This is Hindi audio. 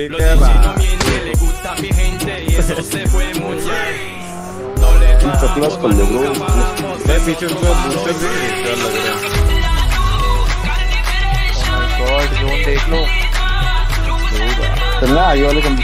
Los dice no miente, le gusta a mi gente y eso se fue muy bien. No le damos cuando nunca bajamos. मैं पीछे उनको बूस्टर भी क्या लग रहा है। गॉड जोन देख लो चलना आगे वाले